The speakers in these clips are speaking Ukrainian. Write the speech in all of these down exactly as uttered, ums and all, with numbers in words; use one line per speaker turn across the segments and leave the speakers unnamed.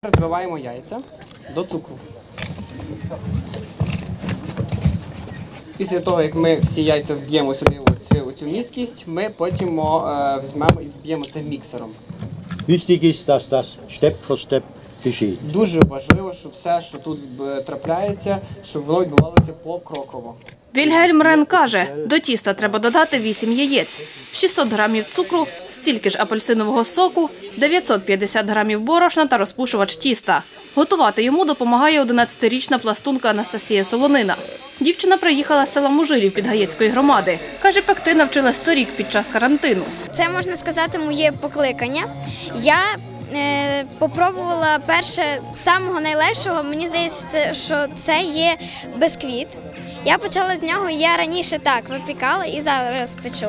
Розбиваємо яйця до цукру. Після того, як ми всі яйця зб'ємо сюди в цю міскість, ми потім візьмемо і зб'ємо це міксером.
Wichtig ist, dass das Step für Step geschieht.
Дуже важливо, щоб все, що тут трапляється, щоб воно відбувалося покроково.
Вільгельм Рен каже, до тіста треба додати вісім яєць, шістсот грамів цукру, стільки ж апельсинового соку, дев'ятсот п'ятдесят грамів борошна та розпушувач тіста. Готувати йому допомагає одинадцятирічна пластунка Анастасія Солонина. Дівчина приїхала з села Мужилів Підгаєцької громади. Каже, пекти навчилась торік під час карантину.
Це, можна сказати, моє покликання. Я е, попробувала перше з самого найлегшого, мені здається, що це є бисквіт. Я почала з нього, я раніше так випікала і зараз печу.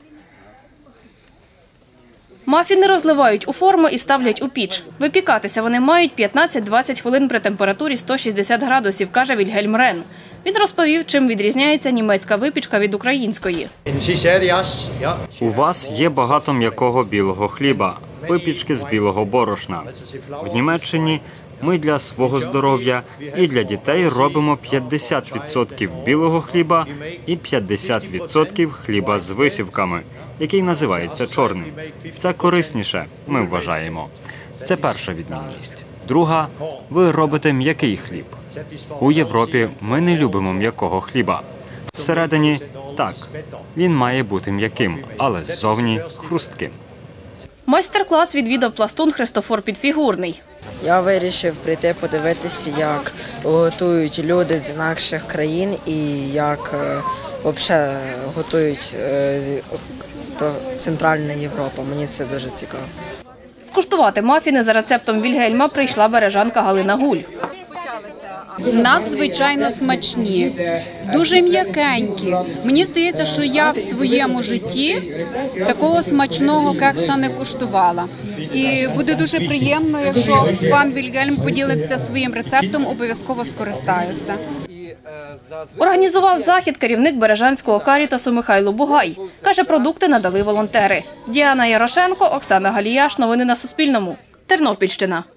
Мафіни розливають у форми і ставлять у піч. Випікатися вони мають п'ятнадцять-двадцять хвилин при температурі сто шістдесят градусів, каже Вільгельм Рен. Він розповів, чим відрізняється німецька випічка від української.
У вас є багато м'якого білого хліба, випічки з білого борошна. В Німеччині ми для свого здоров'я і для дітей робимо п'ятдесят відсотків білого хліба і п'ятдесят відсотків хліба з висівками, який називається чорним. Це корисніше, ми вважаємо. Це перша відмінність. Друга – ви робите м'який хліб. У Європі ми не любимо м'якого хліба. Всередині – так, він має бути м'яким, але ззовні – хрустким.
Майстер-клас відвідав пластун Христофор Підфігурний.
Я вирішив прийти подивитися, як готують люди з інакших країн і як взагалі готують Центральна Європа. Мені це дуже цікаво.
Скуштувати мафіни за рецептом Вільгельма прийшла бережанка Галина Гуль.
Надзвичайно смачні, дуже м'якенькі. Мені здається, що я в своєму житті такого смачного кекса не куштувала. І буде дуже приємно, якщо пан Вільгельм поділиться своїм рецептом, обов'язково скористаюся.
Організував захід керівник Бережанського карітасу Михайло Бугай. Каже, продукти надали волонтери. Діана Ярошенко, Оксана Галіяш. Новини на Суспільному. Тернопільщина.